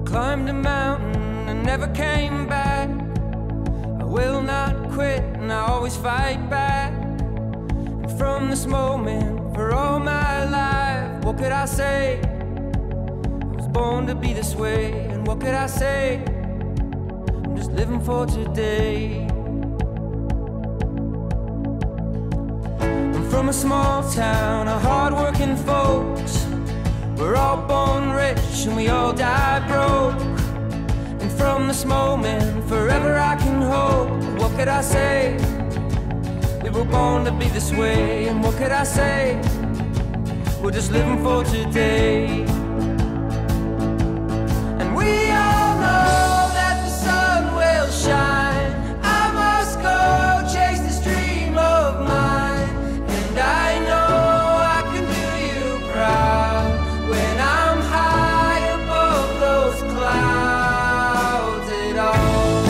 climbed a mountain and never came back. I will not quit and I always fight back. And from this moment for all my life, what could I say? I was born to be this way, and what could I say? I'm just living for today. I'm from a small town of hard-working folks. We're all born rich and we all die broke. And from this moment forever I can hope. What could I say? We were born to be this way, and what could I say? We're just living for today. And we all know that the sun will shine. I must go chase this dream of mine. And I know I can do you proud when I'm high above those clouds at all.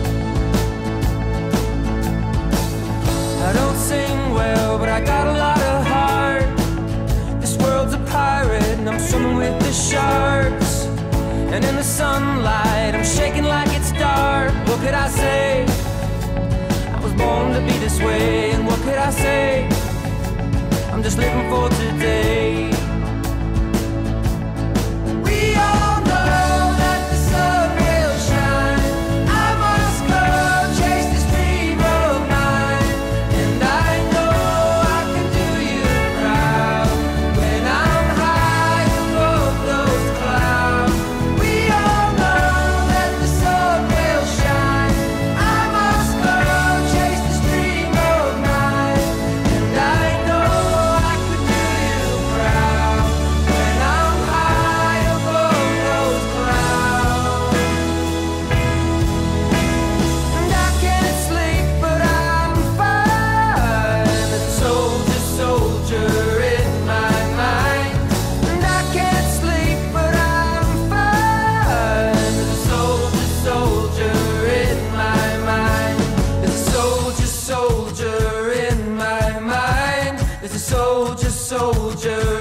I don't sing well, but I got a lot of heart. This world's a pirate and I'm swimming with the sharks. And in the sunlight I'm shaking like it's dark. What could I say? I was born to be this way, and what could I say? I'm just living for today. We all know that the sun will shine. I must go chase this dream of mine. And I know I can do you proud when I'm high above those clouds. We all know that the sun will shine. I must go chase this dream of mine. And I know I can do you proud when I'm high above those clouds. And I can't sleep, but I'm fine. There's a soldier, soldier in my mind. And I can't sleep, but I'm fine. There's a soldier, soldier in my mind. There's a soldier, soldier in my mind. There's a soldier, soldier